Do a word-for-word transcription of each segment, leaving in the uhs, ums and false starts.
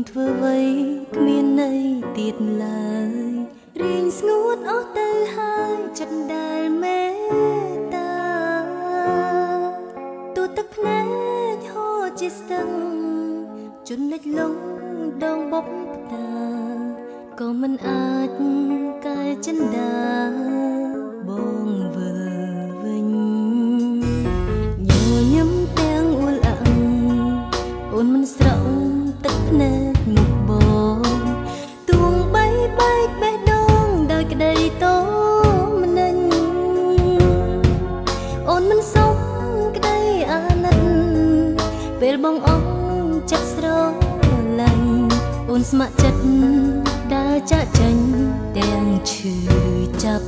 ធ្វើអ្វីគ្មានន័យទៀតឡើយរៀងស្ងួតអស់ទៅហើយចិត្តដែលមេត្តាទូទឹកភ្នែកហូរជាស្ទឹងជន់លិចលងដងបបផ្តាក៏មិនអាចកែចិនដាបងវើវិញញញឹមទាំងអ៊ូលអឹងអូនមិនស្រក់ទឹកភ្នែកមុខបងទួងបីបែកបេះដូងដោយក្តីតោមនិញអូនមិនសុំក្តីអាណិតពេលបងអងចិត្តស្រឡាញ់អូនស្ម័គ្រចិត្តដើរចាក់ចេញទាំងឈឺចាប់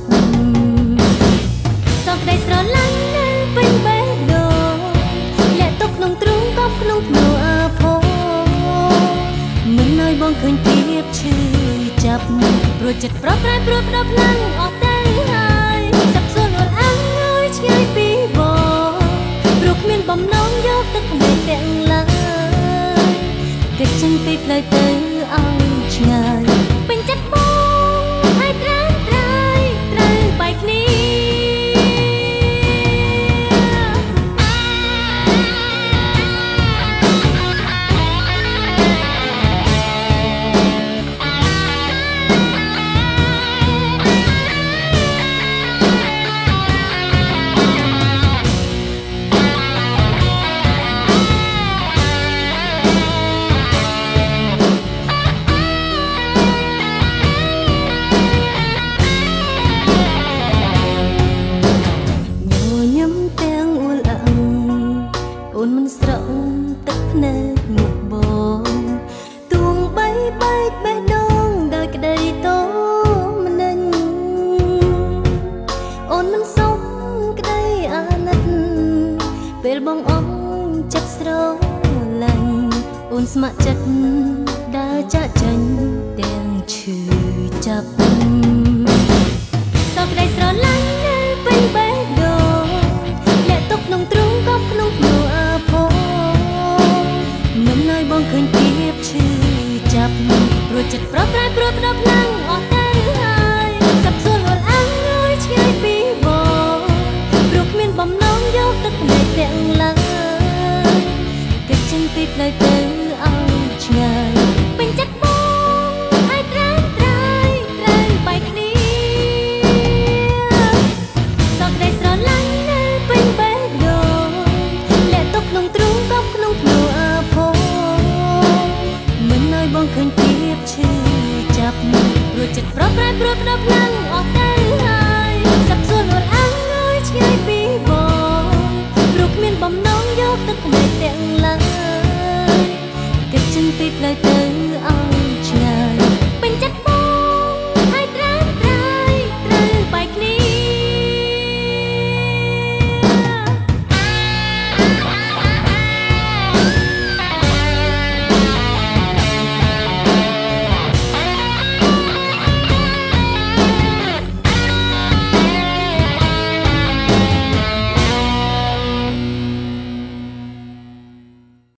សោកក្តីស្រឡាញ់នៅពេញបេះដូងលាក់ទុកក្នុងទ្រូងកប់ក្នុងភ្នូអាផោមិនឲ្យបងឃើញភាពឈឺចាប់ព្រោះចិត្តប្រត់ប្រែព្រោះផ្ដោផ្លាំងអស់ទៅហើយសាប់សួនអត់អើយឆ្ងាយពីបងព្រោះគ្មានបំណងយកទឹកភ្នែកទាំងឡើយគេចេញពីផ្លូវទៅឲ្យឆ្ងាយពេញចិត្តបងហើយត្រាំត្រៃត្រូវបែកគ្នាអូនមិនស្រក់ទឹកភ្នែកមុខបងទួងបីបែកបេះដូងដោយក្តីតោមនិញអូនមិនសុំក្តីអាណិតពេលបងអងចិត្តស្រឡាញ់អូនស្ម័គ្រចិត្តដើរចាក់ចេញទាំងឈឺចាប់សោកក្តីស្រឡាញ់នៅពេញបេះដូងលាក់ទុកក្នុងទ្រូងកប់ក្នុងភ្នូបងឃើញភាពឈឺចាប់ព្រោះចិត្តប្រត់ប្រែព្រោះផ្ដោផ្លាំងអស់ទៅហើយសាប់សួនអត់អើយឆ្ងាយពីបងព្រោះគ្មានបំណងយកទឹកភ្នែកទាំងឡើយគេចេញពីផ្លូវទៅឲ្យឆ្ងាយពេញចិត្តបងហើយត្រាំត្រៃត្រូវបែកគ្នាសោកក្តីស្រឡាញ់នៅពេញបេះដូងលាក់ទុកក្នុងទ្រូងកប់ក្នុងភ្នូអាផោបងឃើញភាពឈឺចាប់ព្រោះចិត្តប្រត់ប្រែព្រោះផ្ដោផ្លាំងអស់ទៅហើយសាប់សួនអត់អើយឆ្ងាយពីបងព្រោះគ្មានបំណងយកទឹកភ្នែកទាំងឡើយគេចេញពីផ្លូវទៅឲ្យ